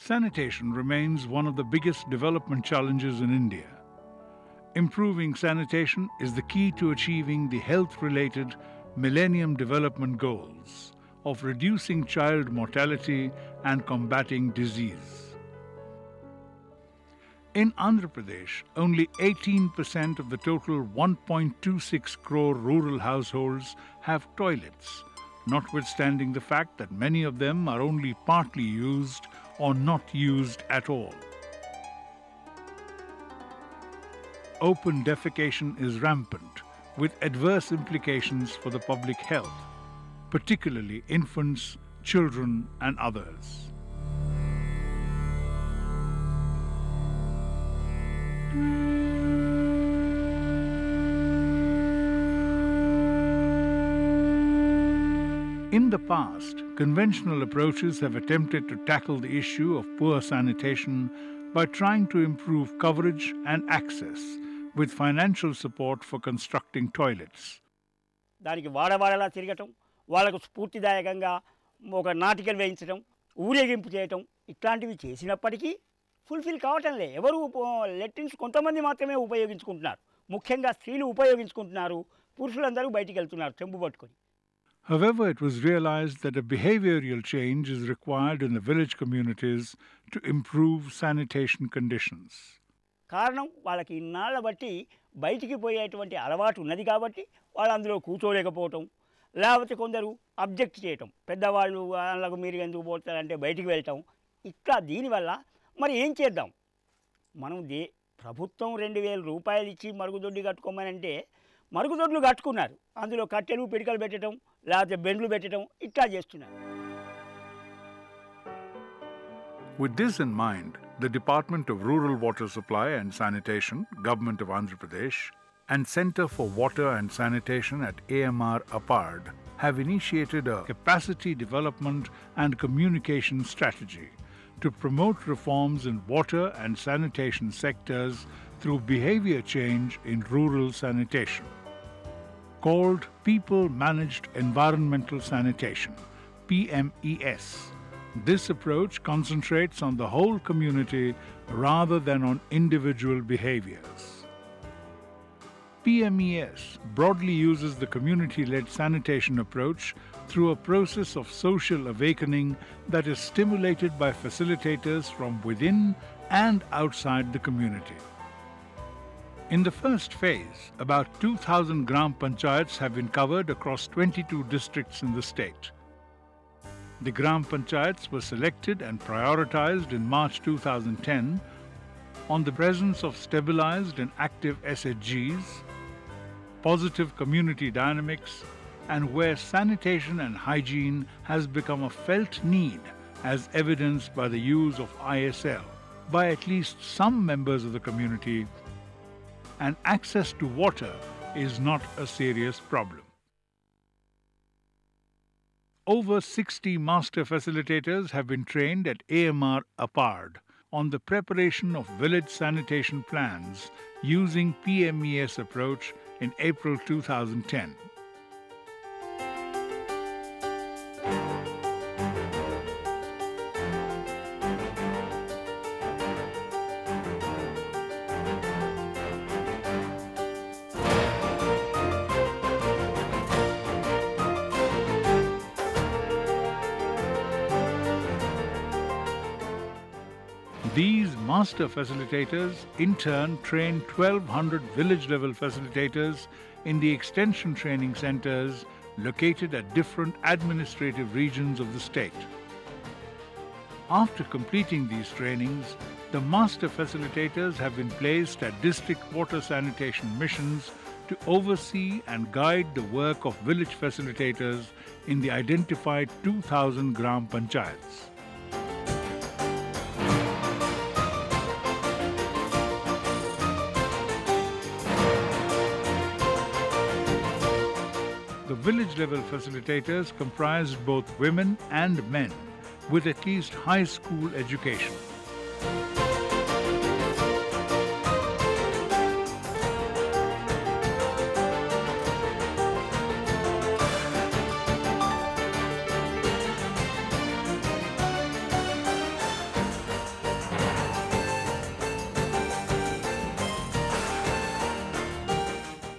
Sanitation remains one of the biggest development challenges in India. Improving sanitation is the key to achieving the health-related Millennium Development Goals of reducing child mortality and combating disease. In Andhra Pradesh, only 18% of the total 1.26 crore rural households have toilets, notwithstanding the fact that many of them are only partly used or not used at all. Open defecation is rampant, with adverse implications for the public health, particularly infants, children, and others. In the past, conventional approaches have attempted to tackle the issue of poor sanitation by trying to improve coverage and access with financial support for constructing toilets. దానికి వాడవాడలా తిరగటం, వాళ్ళకు స్ఫూర్తిదాయకంగా ఒక నాటికలు వేయించడం, ఊరేగింపు చేయటం ఇట్లాంటివి చేసినప్పటికీ ఫుల్ఫిల్ కావటంలే. ఎవరు లెట్రిన్స్ కొంతమంది మాత్రమే ఉపయోగించుకుంటున్నారు. ముఖ్యంగా స్త్రీలు ఉపయోగించుకుంటున్నారు, పురుషులందరూ బయటికి వెళ్తున్నారు చెంబు పట్టుకొని. However, it was realized that a behavioral change is required in the village communities to improve sanitation conditions. కారణం వాళ్ళకి ఇన్నాళ్ళ బట్టి బయటికి పోయేటువంటి అలవాటు ఉన్నది కాబట్టి వాళ్ళు అందులో కూర్చోలేకపోవటం, లేకపోతే కొందరు అబ్జెక్ట్ చేయటం, పెద్దవాళ్ళు వాళ్ళకు మీరు ఎందుకు పోతారంటే బయటికి వెళ్ళటం. ఇట్లా దీనివల్ల మరి ఏం చేద్దాం? మనం ప్రభుత్వం 2000 రూపాయలు ఇచ్చి మరుగుదొడ్డి కట్టుకోమనంటే మరుగుదొడ్లు కట్టుకున్నారు, అందులో కట్టెలు పిడికలు పెట్టడం, లేకపోతే బెండ్లు పెట్టడం ఇట్లా చేస్తున్నారు. With this in mind, the Department of Rural Water Supply and Sanitation, Government of Andhra Pradesh, and Center for Water and Sanitation at AMR APARD have initiated a capacity development and communication strategy to promote reforms in water and sanitation sectors through behavior change in rural sanitation. Called People Managed Environmental Sanitation, PMES. This approach concentrates on the whole community rather than on individual behaviors. PMES broadly uses the community-led sanitation approach through a process of social awakening that is stimulated by facilitators from within and outside the community. In the first phase, about 2,000 Gram Panchayats have been covered across 22 districts in the state. The Gram Panchayats were selected and prioritized in March 2010 on the presence of stabilized and active SHGs, positive community dynamics, and where sanitation and hygiene has become a felt need as evidenced by the use of ISL by at least some members of the community, and access to water is not a serious problem. Over 60 master facilitators have been trained at AMR APARD on the preparation of village sanitation plans using PMES approach in April 2010. These master facilitators in turn train 1,200 village-level facilitators in the extension training centers located at different administrative regions of the state. After completing these trainings, the master facilitators have been placed at district water sanitation missions to oversee and guide the work of village facilitators in the identified 2,000 Gram Panchayats. The village-level facilitators comprised both women and men with at least high school education.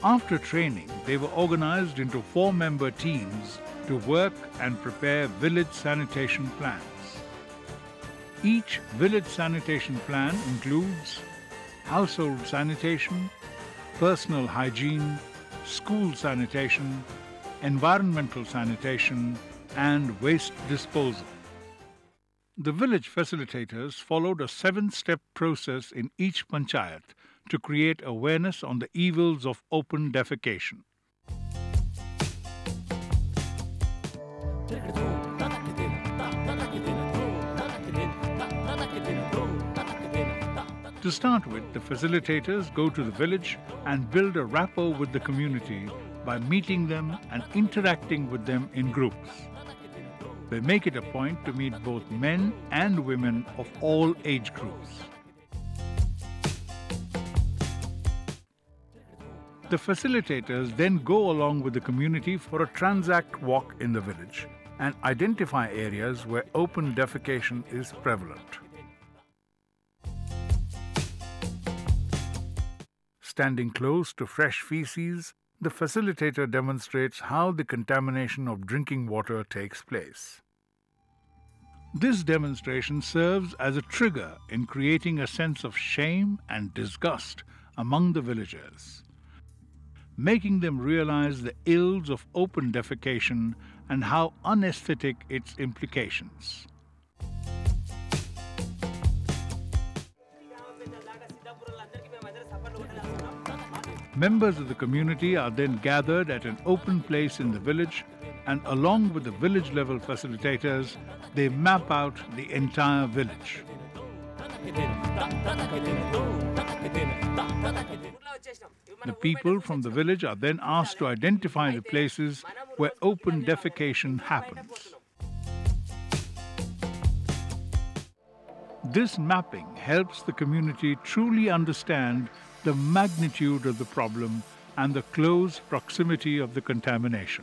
After training, they were organized into 4-member teams to work and prepare village sanitation plans. Each village sanitation plan includes household sanitation, personal hygiene, school sanitation, environmental sanitation, and waste disposal. The village facilitators followed a 7-step process in each panchayat to create awareness on the evils of open defecation. To start with, the facilitators go to the village and build a rapport with the community by meeting them and interacting with them in groups. They make it a point to meet both men and women of all age groups. The facilitators then go along with the community for a transact walk in the village and identify areas where open defecation is prevalent. Standing close to fresh feces, the facilitator demonstrates how the contamination of drinking water takes place. This demonstration serves as a trigger in creating a sense of shame and disgust among the villagers, making them realize the ills of open defecation and how unaesthetic its implications. Members of the community are then gathered at an open place in the village, and along with the village-level facilitators, they map out the entire village. The people from the village are then asked to identify the places where open defecation happens. This mapping helps the community truly understand the magnitude of the problem and the close proximity of the contamination.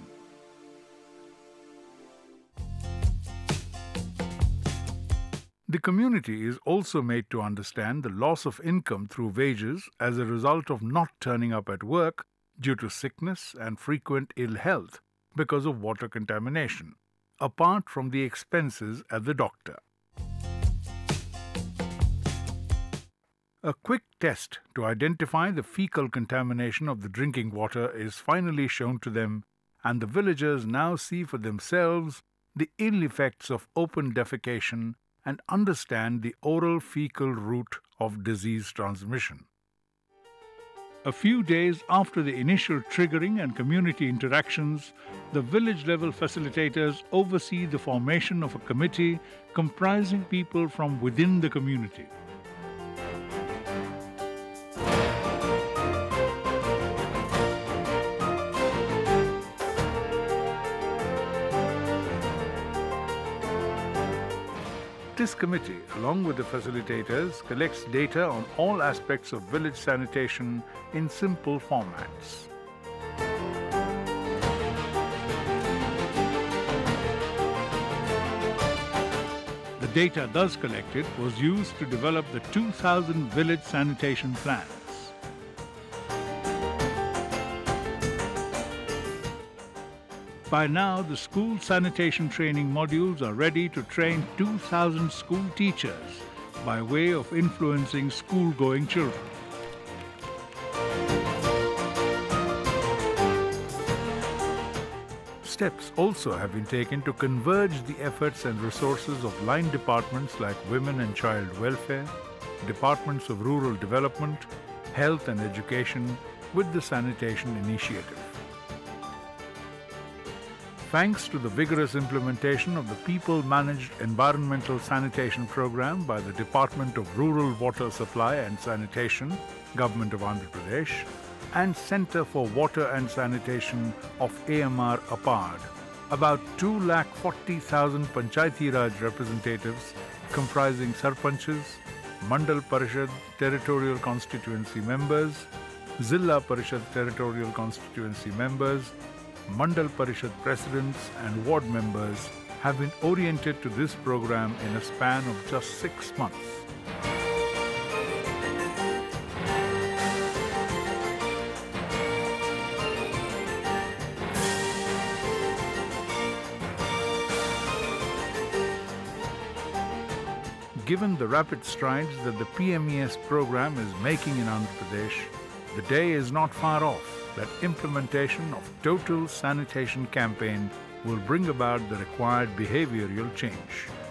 The community is also made to understand the loss of income through wages as a result of not turning up at work due to sickness and frequent ill health because of water contamination, apart from the expenses at the doctor. A quick test to identify the fecal contamination of the drinking water is finally shown to them, and the villagers now see for themselves the ill effects of open defecation and understand the oral fecal route of disease transmission. A few days after the initial triggering and community interactions, the village-level facilitators oversee the formation of a committee comprising people from within the community. This committee, along with the facilitators, collects data on all aspects of village sanitation in simple formats. The data thus collected was used to develop the 2000 village sanitation plans. By now, the school sanitation training modules are ready to train 2,000 school teachers by way of influencing school-going children. Steps also have been taken to converge the efforts and resources of line departments like Women and Child Welfare, Departments of Rural Development, Health and Education with the Sanitation Initiative. Thanks to the vigorous implementation of the People-Managed Environmental Sanitation Program by the Department of Rural Water Supply and Sanitation, Government of Andhra Pradesh, and Centre for Water and Sanitation of AMR APARD, about 240,000 Panchayati Raj representatives comprising Sarpanches, Mandal Parishad Territorial Constituency members, Zilla Parishad Territorial Constituency members, Mandal Parishad presidents and ward members have been oriented to this program in a span of just 6 months. given the rapid strides that the PMES program is making in Andhra Pradesh, the day is not far off that implementation of total sanitation campaign will bring about the required behavioral change.